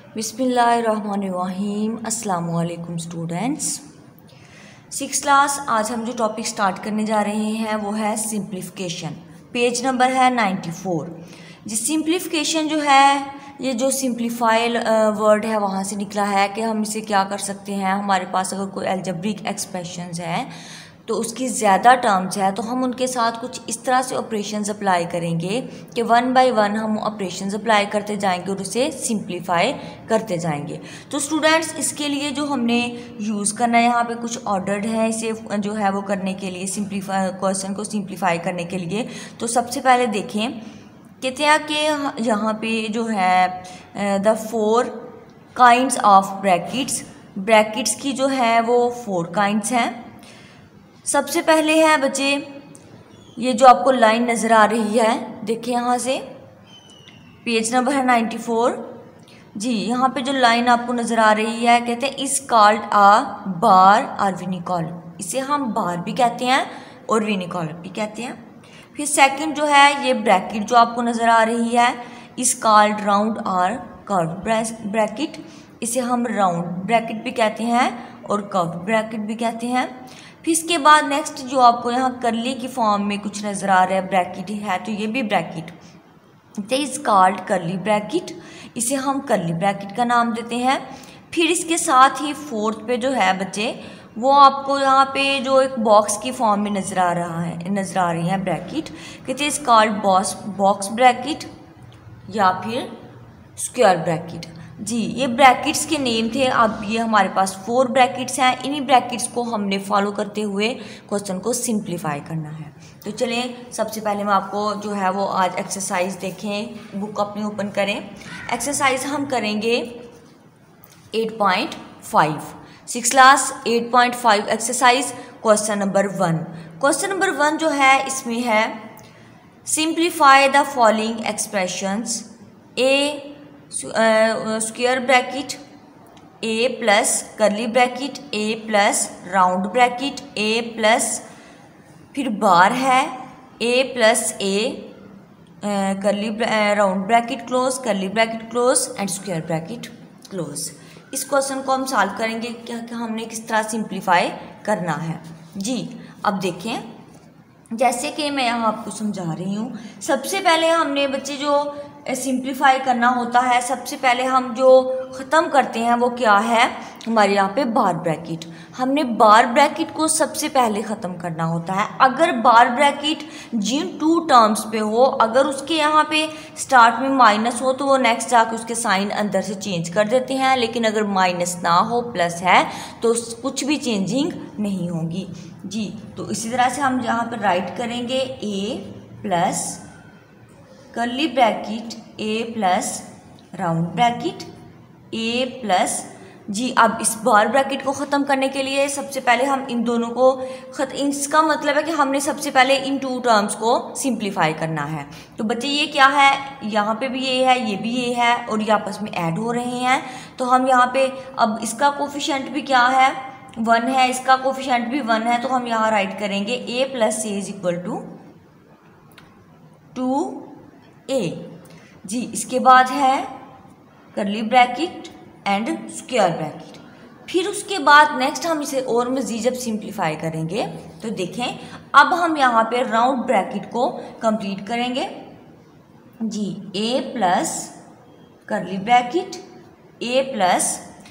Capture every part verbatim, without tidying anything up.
बिस्मिल्लाहिर्रहमानिर्रहीम। अस्सलाम वालेकुम स्टूडेंट्स। सिक्स क्लास आज हम जो टॉपिक स्टार्ट करने जा रहे हैं वो है सिंप्लीफिकेशन। पेज नंबर है नाइन्टी फोर। जिस सिंप्लीफिकेशन जो है ये जो सिंप्लीफाइड वर्ड है वहाँ से निकला है कि हम इसे क्या कर सकते हैं। हमारे पास अगर कोई अलजेब्रिक एक्सप्रेशंस हैं तो उसकी ज़्यादा टर्म्स है तो हम उनके साथ कुछ इस तरह से ऑपरेशंस अप्लाई करेंगे कि वन बाय वन हम ऑपरेशंस अप्लाई करते जाएंगे और उसे सिंप्लीफाई करते जाएंगे। तो स्टूडेंट्स इसके लिए जो हमने यूज़ करना है यहाँ पे कुछ ऑर्डर्ड है इसे जो है वो करने के लिए, सिंप्लीफाई क्वेश्चन को सिंप्लीफाई करने के लिए। तो सबसे पहले देखें कहते हैं कि यहाँ पे जो है the four kinds of brackets, brackets की जो है वो फोर काइंड्स हैं। सबसे पहले है बच्चे ये जो आपको लाइन नज़र आ रही है, देखिए यहाँ से पेज नंबर है नाइन्टी फोर। जी यहाँ पे जो लाइन आपको नज़र आ रही है कहते हैं इस कॉल्ड आ बार और विनिकॉलम, इसे हम बार भी कहते हैं और विनिकॉलम भी कहते हैं। फिर सेकंड जो है ये ब्रैकेट जो आपको नज़र आ रही है इस कॉल्ड राउंड और कर्व ब्रैकेट, इसे हम राउंड ब्रैकेट भी कहते हैं और कर्व ब्रैकेट भी कहते हैं। फिर इसके बाद नेक्स्ट जो आपको यहाँ करली की फॉर्म में कुछ नज़र आ रहा है ब्रैकेट है तो ये भी bracket is called curly bracket, इसे हम करली ब्रैकेट का नाम देते हैं। फिर इसके साथ ही फोर्थ पे जो है बच्चे वो आपको यहाँ पे जो एक बॉक्स की फॉर्म में नज़र आ रहा है नज़र आ रही है ब्रैकेट, कहते हैं is called box box bracket या फिर स्क्वायर ब्रैकेट। जी ये ब्रैकेट्स के नेम थे। अब ये हमारे पास फोर ब्रैकेट्स हैं, इन्हीं ब्रैकेट्स को हमने फॉलो करते हुए क्वेश्चन को सिंप्लीफाई करना है। तो चलें सबसे पहले मैं आपको जो है वो आज एक्सरसाइज देखें, बुक अपनी ओपन करें। एक्सरसाइज हम करेंगे eight point five, six class eight point five exercise question number one. Question number one जो है इसमें है simplify the following expressions, A square bracket A plus curly bracket A plus round bracket A plus फिर bar है A plus A curly round bracket close curly bracket close and square bracket close. इस question को हम solve करेंगे क्या क्या हमने किस तरह सिंप्लीफाई करना है। जी अब देखें जैसे कि मैं यहाँ आपको समझा रही हूँ, सबसे पहले हमने बच्चे जो सिंप्लीफाई करना होता है सबसे पहले हम जो ख़त्म करते हैं वो क्या है हमारे यहाँ पे बार ब्रैकेट। हमने बार ब्रैकेट को सबसे पहले ख़त्म करना होता है। अगर बार ब्रैकेट जिन टू टर्म्स पे हो, अगर उसके यहाँ पे स्टार्ट में माइनस हो तो वो नेक्स्ट जाके उसके साइन अंदर से चेंज कर देते हैं, लेकिन अगर माइनस ना हो प्लस है तो कुछ भी चेंजिंग नहीं होगी। जी तो इसी तरह से हम यहाँ पर राइट करेंगे A plus curly bracket A plus round bracket A plus. जी अब इस बार ब्रैकेट को ख़त्म करने के लिए सबसे पहले हम इन दोनों को खत इसका मतलब है कि हमने सबसे पहले इन टू टर्म्स को सिंप्लीफाई करना है। तो बच्चे ये क्या है, यहाँ पे भी ये है ये भी ये है और ये आपस में ऐड हो रहे हैं। तो हम यहाँ पे अब इसका कोफिशिएंट भी क्या है वन है, इसका कोफिशिएंट भी वन है, तो हम यहाँ राइट करेंगे A plus A is equal to two A. जी इसके बाद है करली ब्रैकेट एंड स्क्वायर ब्रैकेट। फिर उसके बाद नेक्स्ट हम इसे और मज़ीद जब सिंप्लीफाई करेंगे तो देखें अब हम यहाँ पे राउंड ब्रैकेट को कंप्लीट करेंगे। जी A plus curly bracket A plus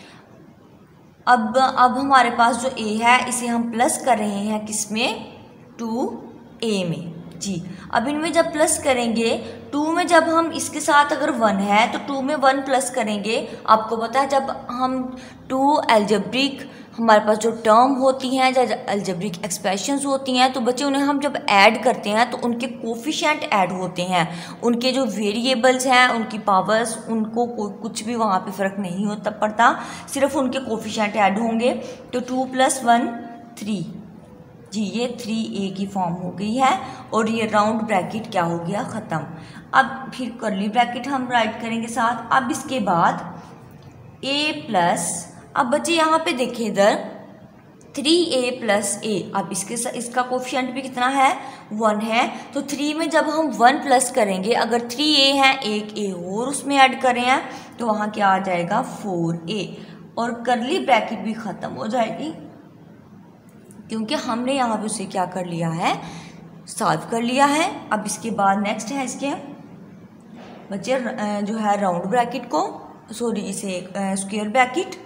अब अब हमारे पास जो ए है इसे हम प्लस कर रहे हैं किसमें, टू ए में। जी अब इनमें जब प्लस करेंगे टू में जब हम इसके साथ अगर वन है तो टू में वन प्लस करेंगे। आपको पता है जब हम टू अलजेब्रिक हमारे पास जो टर्म होती हैं जो अलजेब्रिक एक्सप्रेशंस होती हैं तो बच्चे उन्हें हम जब ऐड करते हैं तो उनके कोफिशिएंट ऐड होते हैं, उनके जो वेरिएबल्स हैं उनकी पावर्स उनको कुछ भी वहाँ पे फ़र्क नहीं होता पड़ता, सिर्फ उनके कोफिशिएंट ऐड होंगे। तो टू प्लस वन थ्री, जी ये थ्री ए की फॉर्म हो गई है और ये राउंड ब्रैकेट क्या हो गया ख़त्म। अब फिर करली ब्रैकेट हम राइट करेंगे साथ। अब इसके बाद ए प्लस अब बच्चे यहाँ पे देखिए इधर थ्री ए प्लस ए, अब इसके इसका कोफिशिएंट भी कितना है, वन है। तो थ्री में जब हम वन प्लस करेंगे, अगर थ्री ए है एक ए और उसमें ऐड करें हैं तो वहाँ क्या आ जाएगा, फोर ए, और करली ब्रैकेट भी ख़त्म हो जाएगी क्योंकि हमने यहाँ पे उसे क्या कर लिया है, सॉल्व कर लिया है। अब इसके बाद नेक्स्ट है इसके बच्चे जो है राउंड ब्रैकेट को, सॉरी इसे स्क्वायर ब्रैकेट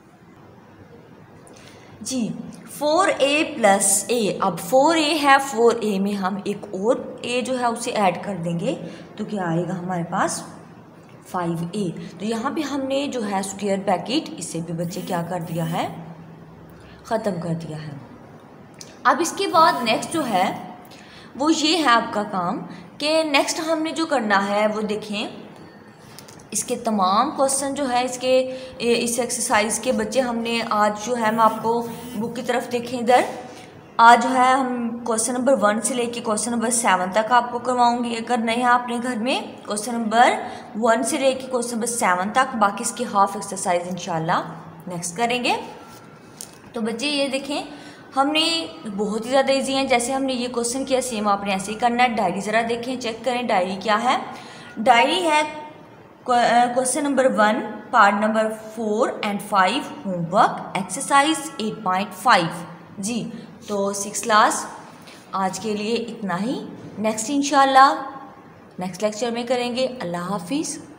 जी, फोर ए प्लस ए, अब फोर ए है, फोर ए में हम एक और ए जो है उसे ऐड कर देंगे तो क्या आएगा हमारे पास, फाइव ए। तो यहाँ पे हमने जो है स्क्वायर ब्रैकेट इसे भी बच्चे क्या कर दिया है, ख़त्म कर दिया है। अब इसके बाद नेक्स्ट जो है वो ये है आपका काम कि नेक्स्ट हमने जो करना है वो देखें, इसके तमाम क्वेश्चन जो है इसके इस एक्सरसाइज के बच्चे हमने आज जो है, मैं आपको बुक की तरफ देखें इधर, आज जो है हम क्वेश्चन नंबर वन से लेके क्वेश्चन नंबर सेवन तक आपको करवाऊंगी। अगर नहीं है अपने घर में क्वेश्चन नंबर वन से लेके क्वेश्चन नंबर सेवन तक, बाकी इसकी हाफ एक्सरसाइज इंशाल्लाह नेक्स्ट करेंगे। तो बच्चे ये देखें, हमने बहुत ही ज़्यादा इजी है, जैसे हमने ये क्वेश्चन किया सेम आपने ऐसे ही करना है। डायरी ज़रा देखें, चेक करें डायरी क्या है। डायरी है question number one, part number four and five, homework exercise eight point five जी। तो सिक्स क्लास आज के लिए इतना ही, नेक्स्ट इंशाल्लाह नेक्स्ट लेक्चर में करेंगे। अल्लाह हाफिज़।